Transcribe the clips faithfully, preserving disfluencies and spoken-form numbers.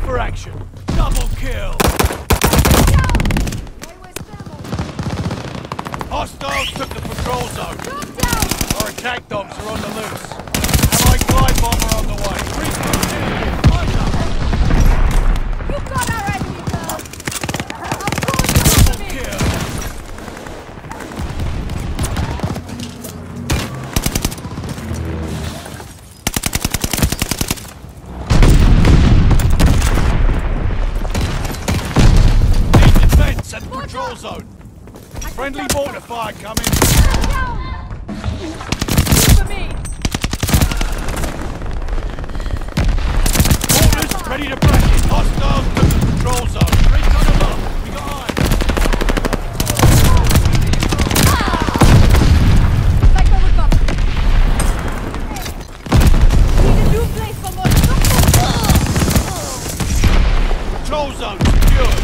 for action. Double kill. Hostiles took the patrol zone. Our attack dogs are on the loose. Allied glide bomber on the way. Three You got our enemy, girl. double kill. Need defense at the patrol zone. Friendly mortar fire coming. For me. Mortars ready to bracket. Hostiles to the control zone. Recon them up. We got eyes. Psycho recovered. Need a new place for more. Control zone secured.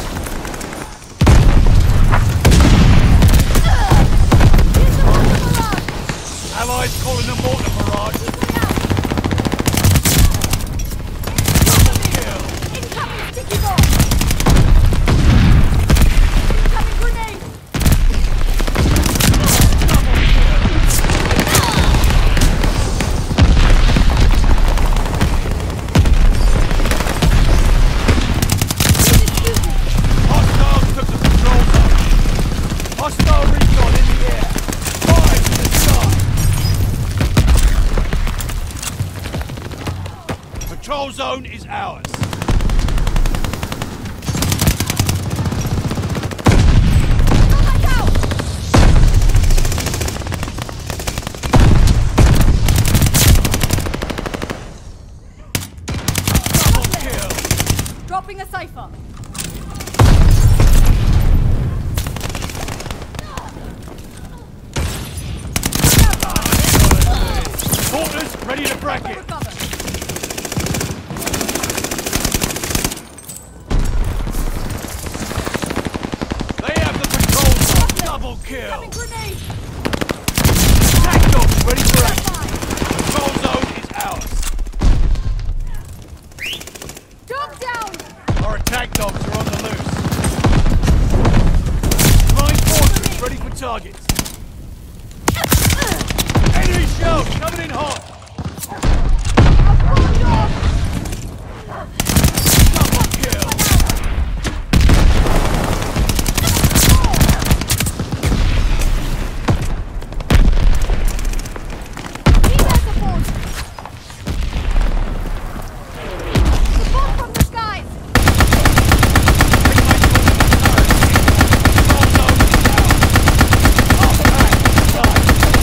Allies calling a mortar barrage. Double kill. Incoming sticky bomb. Incoming grenade. Double kill. Hostiles took the control zone. Hostile recon in the air. Fire to the sky. Control zone is ours. Double kill. Dropping a cipher. Mortars ready to bracket. Recover. They have the patrol zone. Double kill. Incoming grenade. Attack dogs ready for action. Control zone is ours. Dog down. Our attack dogs are on the loose. Flying fortress ready for targets. Enemy shells coming in hot. Double kill. Need that support. Support from the skies. Control zone is ours. Half pack inside.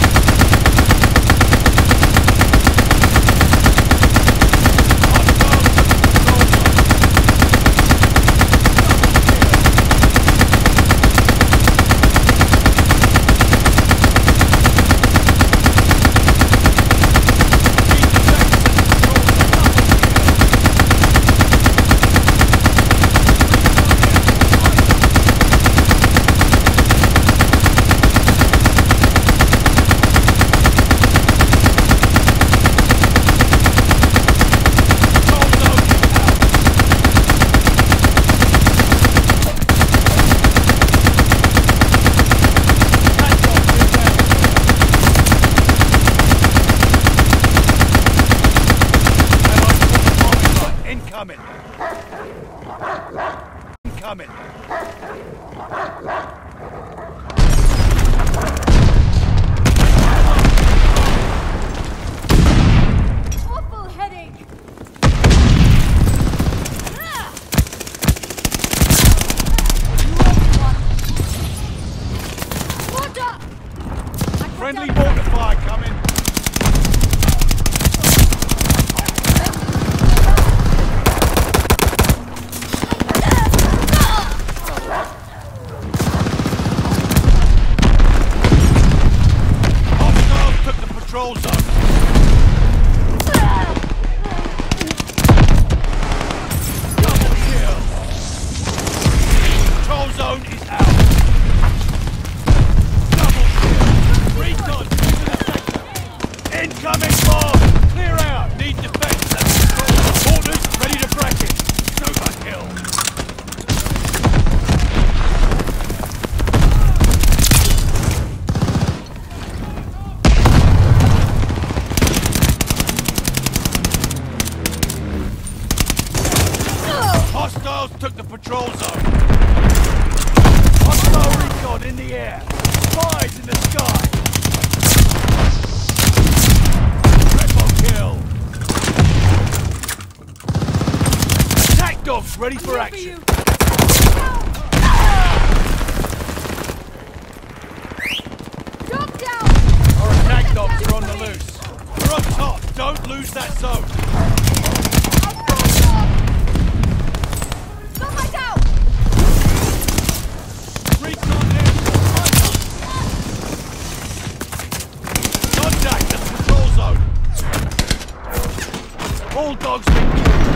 Incoming. Incoming. Awful headache. Ah! Mortar! Friendly mortar fire coming. Hostiles took the patrol zone. Double kill. Control zone is out. Double kill. Recon into the sector. ready for action. Drop down! Our attack dogs are on the loose. We're on top. Don't lose that zone. I'll fall off! Got my down! Recon airstrike. Contact the control zone. All dogs.